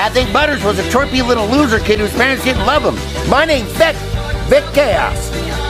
I think Butters was a chirpy little loser kid whose parents didn't love him. My name's Vic Chaos.